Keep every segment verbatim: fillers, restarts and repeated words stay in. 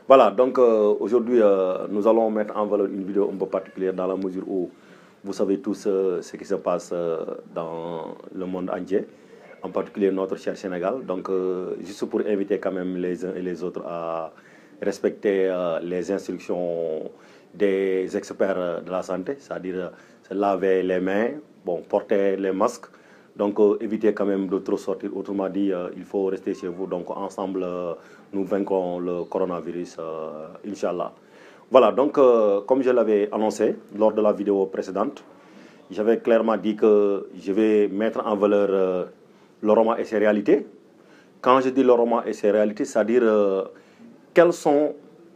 Voilà, donc euh, aujourd'hui, euh, nous allons mettre en valeur une vidéo un peu particulière dans la mesure où vous savez tous euh, ce qui se passe euh, dans le monde entier, en particulier notre cher Sénégal. Donc, euh, juste pour inviter quand même les uns et les autres à respecter euh, les instructions des experts de la santé, c'est-à-dire euh, se laver les mains, bon, porter les masques. Donc, euh, évitez quand même de trop sortir. Autrement dit, euh, il faut rester chez vous. Donc, ensemble, euh, nous vaincrons le coronavirus, euh, Inch'Allah. Voilà, donc, euh, comme je l'avais annoncé lors de la vidéo précédente, j'avais clairement dit que je vais mettre en valeur euh, le roman et ses réalités. Quand je dis le roman et ses réalités, c'est-à-dire euh, quels sont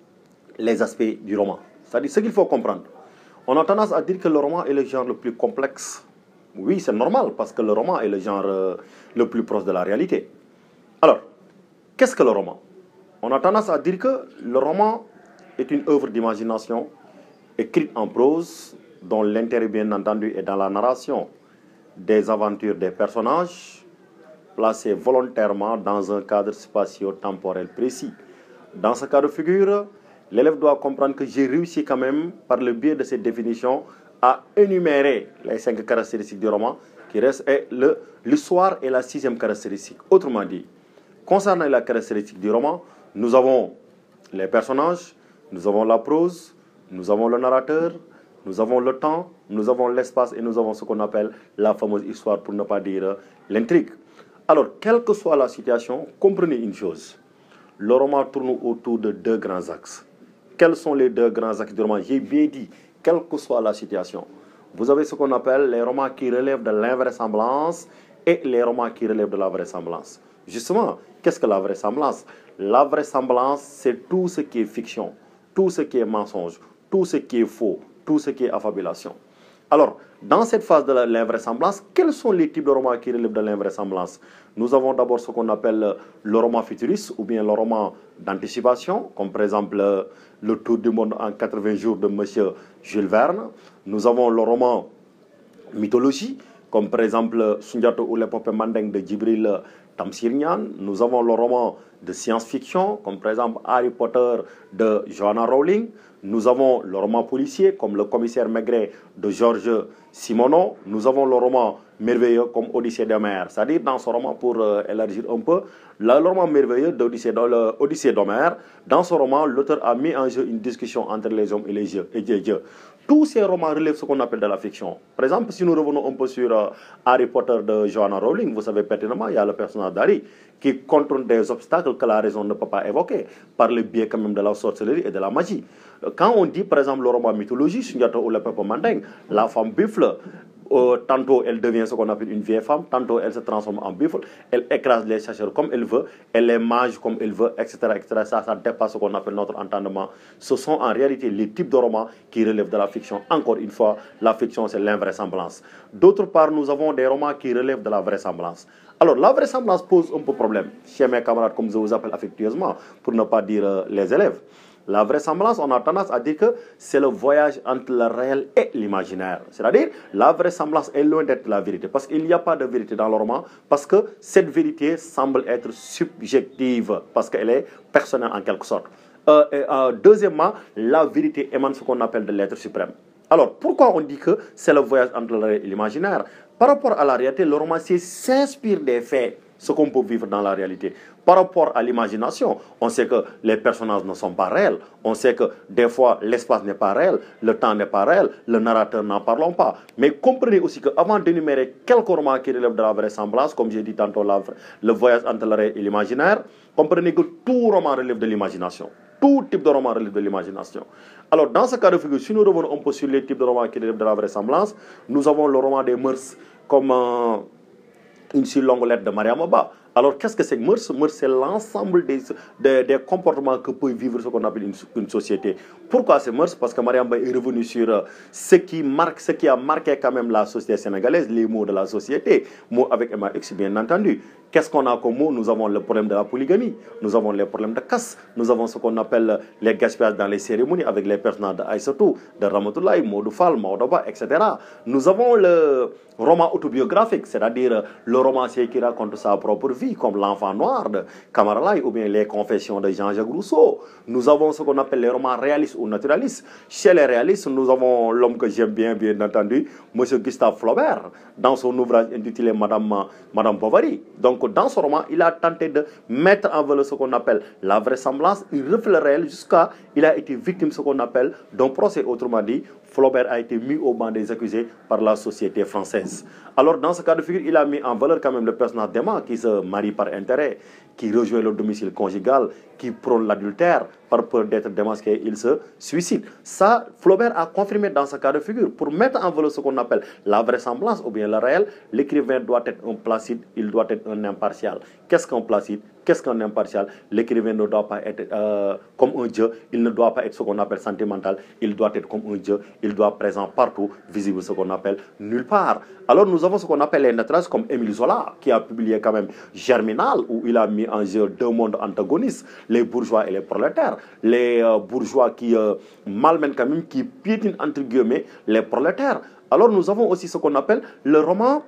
les aspects du roman. C'est-à-dire ce qu'il faut comprendre. On a tendance à dire que le roman est le genre le plus complexe. Oui, c'est normal, parce que le roman est le genre euh, le plus proche de la réalité. Alors, qu'est-ce que le roman? On a tendance à dire que le roman est une œuvre d'imagination écrite en prose, dont l'intérêt, bien entendu, est dans la narration des aventures des personnages, placés volontairement dans un cadre spatio-temporel précis. Dans ce cas de figure, l'élève doit comprendre que j'ai réussi quand même, par le biais de cette définition, à énumérer les cinq caractéristiques du roman, qui reste l'histoire et la sixième caractéristique. Autrement dit, concernant la caractéristique du roman, nous avons les personnages, nous avons la prose, nous avons le narrateur, nous avons le temps, nous avons l'espace et nous avons ce qu'on appelle la fameuse histoire, pour ne pas dire l'intrigue. Alors, quelle que soit la situation, comprenez une chose. Le roman tourne autour de deux grands axes. Quels sont les deux grands axes du roman? J'ai bien dit, quelle que soit la situation. Vous avez ce qu'on appelle les romans qui relèvent de l'invraisemblance et les romans qui relèvent de la vraisemblance. Justement, qu'est-ce que la vraisemblance? La vraisemblance, c'est tout ce qui est fiction, tout ce qui est mensonge, tout ce qui est faux, tout ce qui est affabulation. Alors, dans cette phase de l'invraisemblance, quels sont les types de romans qui relèvent de l'invraisemblance? Nous avons d'abord ce qu'on appelle le roman futuriste ou bien le roman d'anticipation, comme par exemple Le Tour du monde en quatre-vingts jours de M. Jules Verne. Nous avons le roman mythologie, comme par exemple Sundiata ou l'épopée Mandeng de Djibril Tamsir Niane. Nous avons le roman de science-fiction, comme par exemple Harry Potter de Joanna Rowling. Nous avons le roman policier, comme Le Commissaire Maigret de Georges Simenon. Nous avons le roman merveilleux comme Odyssée d'Homère. C'est-à-dire, dans ce roman, pour euh, élargir un peu, le roman merveilleux d'Odyssée d'Homère, dans ce roman, l'auteur a mis en jeu une discussion entre les hommes et les dieux. Et dieux. Tous ces romans relèvent ce qu'on appelle de la fiction. Par exemple, si nous revenons un peu sur euh, Harry Potter de Joanna Rowling, vous savez pertinemment, il y a le personnage d'Harry qui contourne des obstacles que la raison ne peut pas évoquer, par le biais quand même de la sorcellerie et de la magie. Quand on dit, par exemple, le roman mythologie, Sundiata ou l'épopée Mandeng, la femme buffle, Euh, tantôt elle devient ce qu'on appelle une vieille femme, tantôt elle se transforme en buffle, elle écrase les chasseurs comme elle veut, elle les mange comme elle veut, et cetera et cetera. Ça, ça dépasse ce qu'on appelle notre entendement. Ce sont en réalité les types de romans qui relèvent de la fiction. Encore une fois, la fiction c'est l'invraisemblance. D'autre part, nous avons des romans qui relèvent de la vraisemblance. Alors, la vraisemblance pose un peu problème chez mes camarades, comme je vous appelle affectueusement, pour ne pas dire euh, les élèves. La vraisemblance, on a tendance à dire que c'est le voyage entre le réel et l'imaginaire. C'est-à-dire, la vraisemblance est loin d'être la vérité. Parce qu'il n'y a pas de vérité dans le roman. Parce que cette vérité semble être subjective. Parce qu'elle est personnelle en quelque sorte. Euh, et, euh, deuxièmement, la vérité émane ce qu'on appelle de l'être suprême. Alors, pourquoi on dit que c'est le voyage entre le réel et l'imaginaire? Par rapport à la réalité, le romancier s'inspire des faits, ce qu'on peut vivre dans la réalité. Par rapport à l'imagination, on sait que les personnages ne sont pas réels. On sait que des fois, l'espace n'est pas réel, le temps n'est pas réel, le narrateur n'en parlons pas. Mais comprenez aussi qu'avant d'énumérer quelques romans qui relèvent de la vraisemblance, comme j'ai dit tantôt, la, le voyage entre le réel et l'imaginaire, comprenez que tout roman relève de l'imagination. Tout type de roman relève de l'imagination. Alors, dans ce cas de figure, si nous revenons un peu sur les types de romans qui relèvent de la vraisemblance, nous avons le roman des mœurs comme euh, une si longue lettre de Mariama Ba. Alors, qu'est-ce que c'est que mœurs? Mœurs, c'est l'ensemble des, des, des comportements que peut vivre ce qu'on appelle une, une société. Pourquoi c'est mœurs? Parce que Mariama Ba est revenu sur euh, ce, qui marque, ce qui a marqué quand même la société sénégalaise, les mots de la société, mots avec M A X, bien entendu. Qu'est-ce qu'on a comme mot? Nous avons le problème de la polygamie, nous avons les problèmes de casse, nous avons ce qu'on appelle les gaspillages dans les cérémonies avec les personnages de Aïssatou, de Ramatoulaye, Modou Fall, Maodoba, et cetera. Nous avons le roman autobiographique, c'est-à-dire le romancier qui raconte sa propre vie, comme L'Enfant Noir de Camara Laye ou bien Les Confessions de Jean-Jacques Rousseau. Nous avons ce qu'on appelle les romans réalistes ou naturalistes. Chez les réalistes, nous avons l'homme que j'aime bien, bien entendu, M. Gustave Flaubert, dans son ouvrage intitulé Madame, Madame Bovary. Donc, dans ce roman, il a tenté de mettre en valeur ce qu'on appelle la vraisemblance. Il reflète le réel jusqu'à il a été victime de ce qu'on appelle d'un procès. Autrement dit, Flaubert a été mis au banc des accusés par la société française. Alors, dans ce cas de figure, il a mis en valeur quand même le personnage d'Emma qui se marie par intérêt, qui rejoint le domicile conjugal, qui prône l'adultère, par peur d'être démasqué, il se suicide. Ça, Flaubert a confirmé dans ce cas de figure. Pour mettre en valeur ce qu'on appelle la vraisemblance ou bien le réel, l'écrivain doit être un placide, il doit être un impartial. Qu'est-ce qu'un placide? Qu'est-ce qu'un impartial? L'écrivain ne doit pas être euh, comme un dieu, il ne doit pas être ce qu'on appelle sentimental, il doit être comme un dieu, il doit être présent partout, visible ce qu'on appelle nulle part. Alors nous avons ce qu'on appelle les naturalistes comme Émile Zola, qui a publié quand même Germinal, où il a mis en jeu deux mondes antagonistes, les bourgeois et les prolétaires. Les euh, bourgeois qui euh, malmènent quand même, qui piétinent entre guillemets les prolétaires. Alors nous avons aussi ce qu'on appelle le roman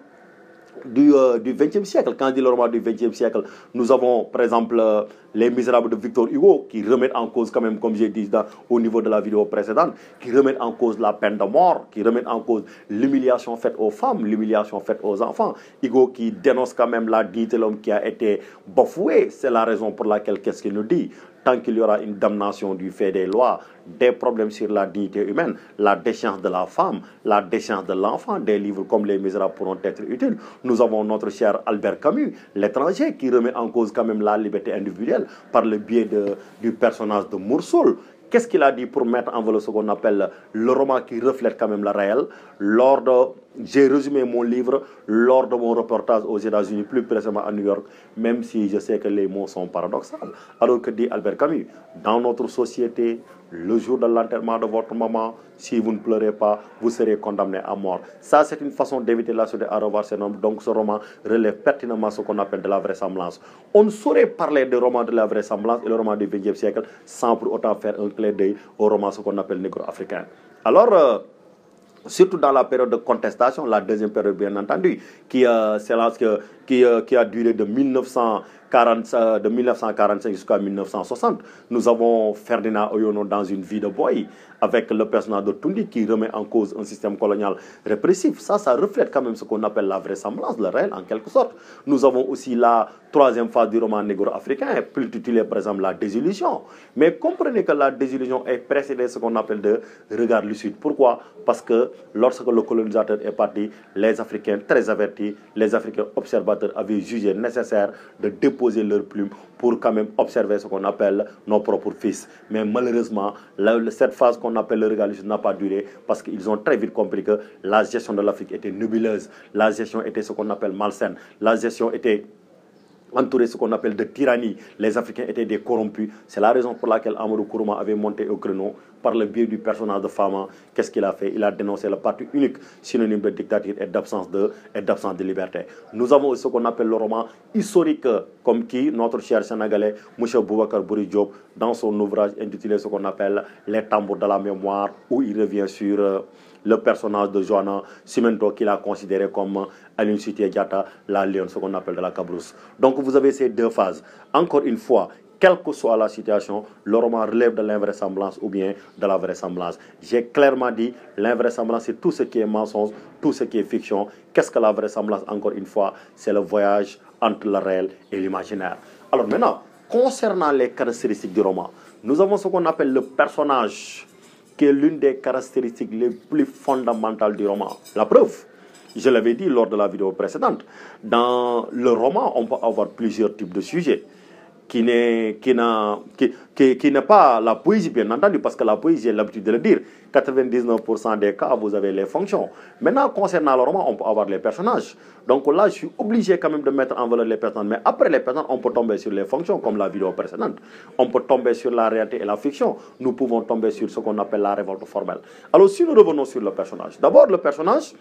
du, euh, du vingtième siècle. Quand je dis le roman du vingtième siècle, nous avons par exemple euh, Les Misérables de Victor Hugo qui remettent en cause quand même, comme j'ai dit dans, au niveau de la vidéo précédente, qui remettent en cause la peine de mort, qui remettent en cause l'humiliation faite aux femmes, l'humiliation faite aux enfants. Hugo qui dénonce quand même la dignité de l'homme qui a été bafouée. C'est la raison pour laquelle, qu'est-ce qu'il nous dit? Tant qu'il y aura une damnation du fait des lois, des problèmes sur la dignité humaine, la déchéance de la femme, la déchéance de l'enfant, des livres comme Les Misérables pourront être utiles. Nous avons notre cher Albert Camus, L'étranger, qui remet en cause quand même la liberté individuelle par le biais de, du personnage de Moursoul. Qu'est-ce qu'il a dit pour mettre en valeur ce qu'on appelle le roman qui reflète quand même le réel? Lors de, j'ai résumé mon livre lors de mon reportage aux États-Unis, plus précisément à New York, même si je sais que les mots sont paradoxaux. Alors que dit Albert Camus, dans notre société, le jour de l'enterrement de votre maman, si vous ne pleurez pas, vous serez condamné à mort. Ça, c'est une façon d'éviter la société à revoir ces normes. Donc, ce roman relève pertinemment ce qu'on appelle de la vraisemblance. On ne saurait parler de roman de la vraisemblance et le roman du vingtième siècle sans pour autant faire un clin d'œil au roman ce qu'on appelle négro-africain. Alors, euh, surtout dans la période de contestation, la deuxième période bien entendu, qui, euh, qui, euh, qui a duré de mille neuf cent quarante, de mille neuf cent quarante-cinq jusqu'à mille neuf cent soixante. Nous avons Ferdinand Oyono dans Une vie de boy, avec le personnage de Tundi qui remet en cause un système colonial répressif. Ça, ça reflète quand même ce qu'on appelle la vraisemblance, le réel en quelque sorte. Nous avons aussi la troisième phase du roman négro-africain, plus titulé par exemple La désillusion. Mais comprenez que la désillusion est précédée de ce qu'on appelle de regard lucide. Pourquoi? Parce que lorsque le colonisateur est parti, les Africains très avertis, les Africains observateurs avaient jugé nécessaire de déposer leurs plumes pour quand même observer ce qu'on appelle nos propres fils. Mais malheureusement, la, cette phase qu'on appelle le regard lucide n'a pas duré parce qu'ils ont très vite compris que la gestion de l'Afrique était nébuleuse, la gestion était ce qu'on appelle malsaine, la gestion était entouré ce qu'on appelle de tyrannie. Les Africains étaient des corrompus. C'est la raison pour laquelle Amadou Kourouma avait monté au créneau par le biais du personnage de Fama. Qu'est-ce qu'il a fait? Il a dénoncé le parti unique, synonyme de dictature et d'absence de, et d'absence de liberté. Nous avons ce qu'on appelle le roman historique, comme qui notre cher Sénégalais, M. Boubacar Bouri Diop, dans son ouvrage intitulé ce qu'on appelle Les tambours de la mémoire, où il revient sur euh, le personnage de Joanna Cimento qu'il a considéré comme Aline Sitoé Diatta, la lionne, ce qu'on appelle de la Cabrousse. Donc vous avez ces deux phases. Encore une fois, quelle que soit la situation, le roman relève de l'invraisemblance ou bien de la vraisemblance. J'ai clairement dit, l'invraisemblance, c'est tout ce qui est mensonge, tout ce qui est fiction. Qu'est-ce que la vraisemblance? Encore une fois, c'est le voyage entre le réel et l'imaginaire. Alors maintenant, concernant les caractéristiques du roman, nous avons ce qu'on appelle le personnage, qui est l'une des caractéristiques les plus fondamentales du roman. La preuve, je l'avais dit lors de la vidéo précédente, dans le roman, on peut avoir plusieurs types de sujets qui n'est qui qui, qui, qui pas la poésie, bien entendu, parce que la poésie, j'ai l'habitude de le dire, quatre-vingt-dix-neuf pour cent des cas, vous avez les fonctions. Maintenant, concernant le roman, on peut avoir les personnages. Donc là, je suis obligé quand même de mettre en valeur les personnages. Mais après les personnages, on peut tomber sur les fonctions, comme la vidéo précédente. On peut tomber sur la réalité et la fiction. Nous pouvons tomber sur ce qu'on appelle la révolte formelle. Alors, si nous revenons sur le personnage. D'abord, le personnage,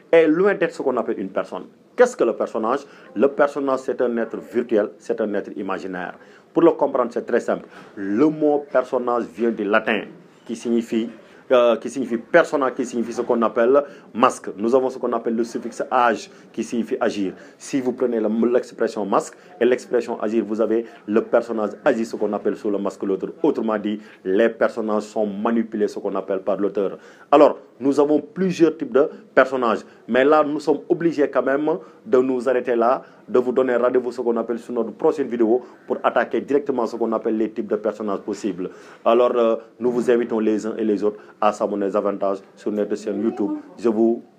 est loin d'être ce qu'on appelle une personne. Qu'est-ce que le personnage? Le personnage, c'est un être virtuel, c'est un être imaginaire. Pour le comprendre, c'est très simple. Le mot personnage vient du latin, qui signifie, euh, qui signifie persona, qui signifie ce qu'on appelle masque. Nous avons ce qu'on appelle le suffixe age, qui signifie agir. Si vous prenez l'expression masque et l'expression agir, vous avez le personnage agit, ce qu'on appelle sous le masque l'auteur. Autrement dit, les personnages sont manipulés, ce qu'on appelle par l'auteur. Alors, nous avons plusieurs types de personnages, mais là, nous sommes obligés quand même de nous arrêter là, de vous donner rendez-vous, ce qu'on appelle sur notre prochaine vidéo, pour attaquer directement ce qu'on appelle les types de personnages possibles. Alors, euh, nous vous invitons les uns et les autres à s'abonner davantage sur notre chaîne YouTube. Je vous